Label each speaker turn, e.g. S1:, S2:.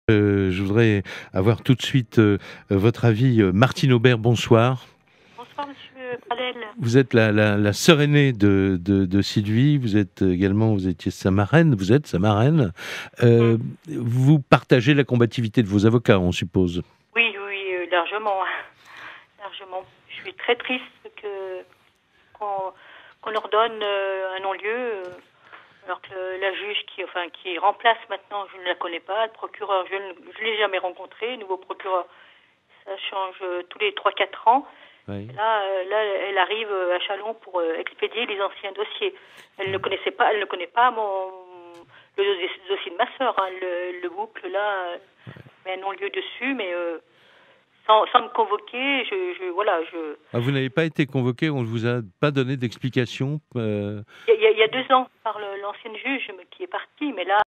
S1: Je voudrais avoir tout de suite votre avis. Martine Aubert, bonsoir.
S2: Bonsoir, monsieur Pradel.
S1: Vous êtes la sœur aînée de Sylvie. Vous êtes également, vous étiez sa marraine. Vous êtes sa marraine.
S2: Mm.
S1: Vous partagez la combativité de vos avocats, on suppose.
S2: Oui, oui, largement. Largement. Je suis très triste qu'on leur donne un non-lieu, alors que la juge qui remplace maintenant, je ne la connais pas. Le procureur, je ne l'ai jamais rencontré. Le nouveau procureur, ça change tous les 3-4 ans.
S1: Oui.
S2: Là, elle arrive à Châlons pour expédier les anciens dossiers. Elle ne connaît pas le dossier de ma sœur, hein, le boucle là, met un non-lieu dessus, mais sans me convoquer, voilà,
S1: Ah, vous n'avez pas été convoqué, on ne vous a pas donné d'explication.
S2: il y a 2 ans par l'ancienne juge qui est partie, mais là.